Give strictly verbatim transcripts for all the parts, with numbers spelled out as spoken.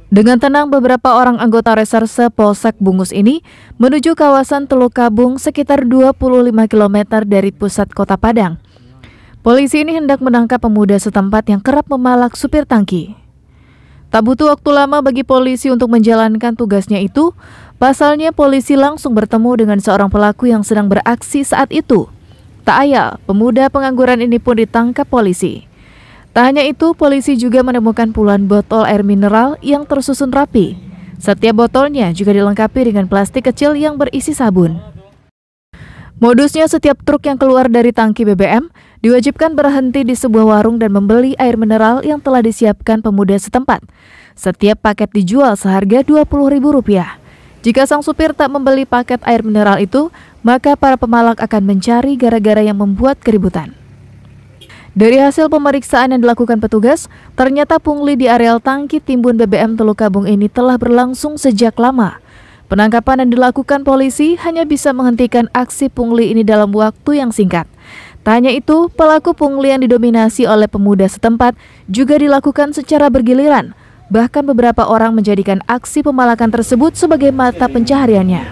Dengan tenang, beberapa orang anggota reserse Polsek Bungus ini menuju kawasan Teluk Kabung sekitar dua puluh lima kilometer dari pusat kota Padang. Polisi ini hendak menangkap pemuda setempat yang kerap memalak supir tangki. Tak butuh waktu lama bagi polisi untuk menjalankan tugasnya itu. Pasalnya polisi langsung bertemu dengan seorang pelaku yang sedang beraksi saat itu. Tak ayal, pemuda pengangguran ini pun ditangkap polisi. Tak hanya itu, polisi juga menemukan puluhan botol air mineral yang tersusun rapi. Setiap botolnya juga dilengkapi dengan plastik kecil yang berisi sabun. Modusnya, setiap truk yang keluar dari tangki B B M diwajibkan berhenti di sebuah warung dan membeli air mineral yang telah disiapkan pemuda setempat. Setiap paket dijual seharga dua puluh ribu rupiah. Jika sang supir tak membeli paket air mineral itu, maka para pemalak akan mencari gara-gara yang membuat keributan. Dari hasil pemeriksaan yang dilakukan petugas, ternyata pungli di areal tangki timbun B B M Teluk Kabung ini telah berlangsung sejak lama. Penangkapan yang dilakukan polisi hanya bisa menghentikan aksi pungli ini dalam waktu yang singkat. Tak hanya itu, pelaku pungli yang didominasi oleh pemuda setempat juga dilakukan secara bergiliran. Bahkan beberapa orang menjadikan aksi pemalakan tersebut sebagai mata pencahariannya.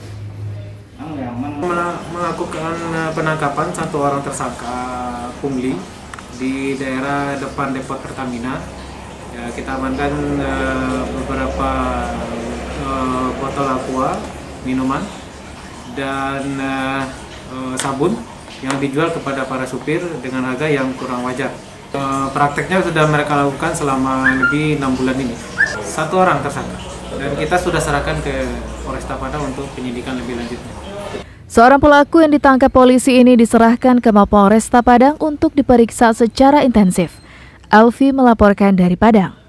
Melakukan penangkapan satu orang tersangka pungli di daerah depan depo Pertamina. Ya, kita amankan uh, beberapa uh, botol aqua minuman dan uh, uh, sabun yang dijual kepada para supir dengan harga yang kurang wajar. Uh, prakteknya sudah mereka lakukan selama lebih enam bulan ini. Satu orang tersangka dan kita sudah serahkan ke Polresta Padang untuk penyidikan lebih lanjutnya. Seorang pelaku yang ditangkap polisi ini diserahkan ke Mapolresta Padang untuk diperiksa secara intensif. Alfi melaporkan dari Padang.